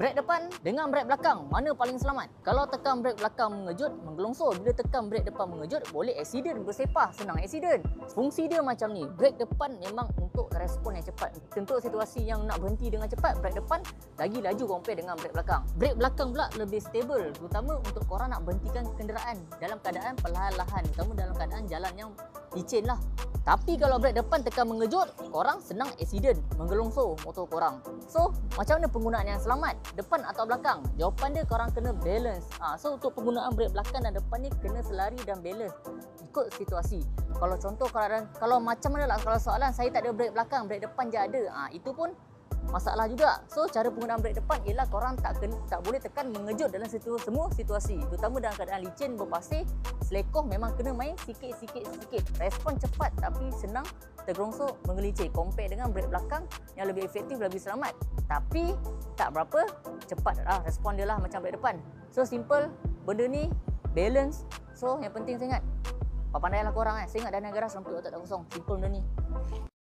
Brek depan dengan brek belakang, mana paling selamat? Kalau tekan brek belakang mengejut, menggelongsor. Bila tekan brek depan mengejut, boleh aksiden, bersepah, senang aksiden. Fungsi dia macam ni. Brek depan memang untuk respon yang cepat. Untuk situasi yang nak berhenti dengan cepat, brek depan lagi laju compare dengan brek belakang. Brek belakang pula lebih stable, terutama untuk korang nak berhentikan kenderaan dalam keadaan perlahan-lahan, terutama dalam keadaan jalan yang licin lah. Tapi kalau brek depan tekan mengejut, korang senang aksiden, menggelongsor motor korang. So, macam mana penggunaan yang selamat? Depan atau belakang? Jawapan dia korang kena balance. So, untuk penggunaan brek belakang dan depan ni kena selari dan balance ikut situasi. Kalau contoh kalau macam mana lah, kalau soalan saya tak ada brek belakang, brek depan je ada. Itu pun masalah juga. So, cara penggunaan brek depan ialah korang tak boleh tekan mengejut dalam semua situasi. Terutama dalam keadaan licin, berpasir, selekoh memang kena main sikit-sikit. Respon cepat tapi senang tergerongsor menggelincir. Compare dengan brek belakang yang lebih efektif, lebih selamat. Tapi tak berapa cepat lah respon dia lah macam brek depan. So, simple. Benda ni balance. So, yang penting saya ingat, pandailah korang. Saya ingat Dana Garage untuk otak tak kosong. Simple benda ni.